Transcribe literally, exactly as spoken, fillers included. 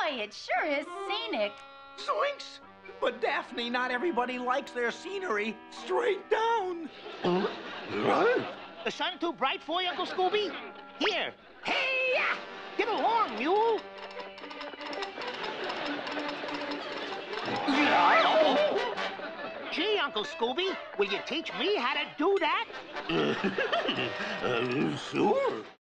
Boy, it sure is scenic. Zoinks! But Daphne, not everybody likes their scenery straight down. The sun too bright for you, Uncle Scooby? Here. Hey! Get along, mule. Gee, Uncle Scooby, will you teach me how to do that? uh, sure.